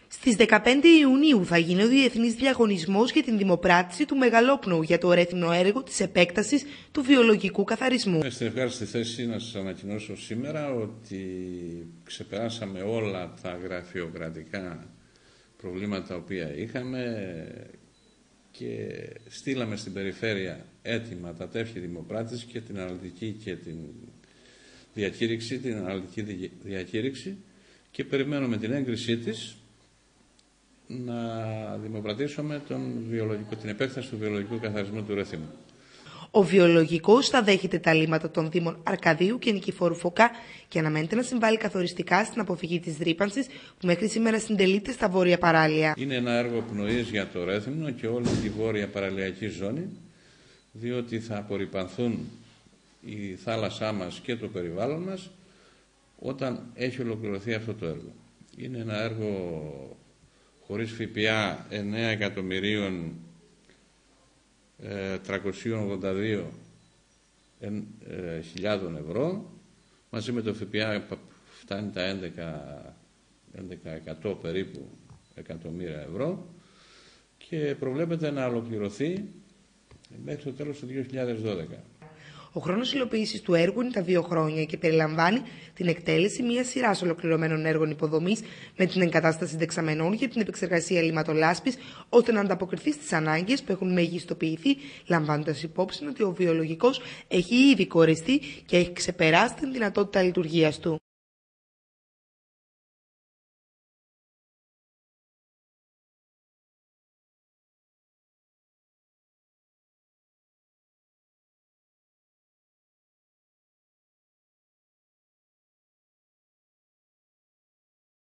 Στις 15 Ιουνίου θα γίνει ο διεθνής διαγωνισμός για την δημοπράτηση του Μεγαλόπνοου για το ερεύνητο έργο της επέκτασης του βιολογικού καθαρισμού. Είμαι στην ευχάριστη θέση να σας ανακοινώσω σήμερα ότι ξεπεράσαμε όλα τα γραφειοκρατικά προβλήματα τα οποία είχαμε και στείλαμε στην περιφέρεια έτοιμα τα τεύχη δημοπράτησης και την αναλυτική και την διακήρυξη, την αναλυτική διακήρυξη, και περιμένουμε την έγκρισή της να δημοπρατήσουμε την επέκταση του βιολογικού καθαρισμού του Ρέθυμνου. Ο βιολογικός θα δέχεται τα λίμματα των Δήμων Αρκαδίου και Νικηφόρου Φωκά και αναμένεται να συμβάλλει καθοριστικά στην αποφυγή της ρύπανσης που μέχρι σήμερα συντελείται στα βόρεια παράλια. Είναι ένα έργο πνοής για το Ρέθυμνο και όλη τη βόρεια παραλιακή ζώνη, διότι θα απορρυπανθούν η θάλασσά μας και το περιβάλλον μας όταν έχει ολοκληρωθεί αυτό το έργο. Είναι ένα έργο χωρίς ΦΠΑ 9.382.000 ευρώ, μαζί με το ΦΠΑ φτάνει τα 11% περίπου εκατομμύρια ευρώ, και προβλέπεται να ολοκληρωθεί μέχρι το τέλος του 2012. Ο χρόνος υλοποίησης του έργου είναι τα 2 χρόνια και περιλαμβάνει την εκτέλεση μιας σειράς ολοκληρωμένων έργων υποδομής με την εγκατάσταση δεξαμενών για την επεξεργασία λιματολάσπης, ώστε να ανταποκριθεί στις ανάγκες που έχουν μεγιστοποιηθεί, λαμβάνοντας υπόψη ότι ο βιολογικός έχει ήδη κορεστεί και έχει ξεπεράσει την δυνατότητα λειτουργίας του.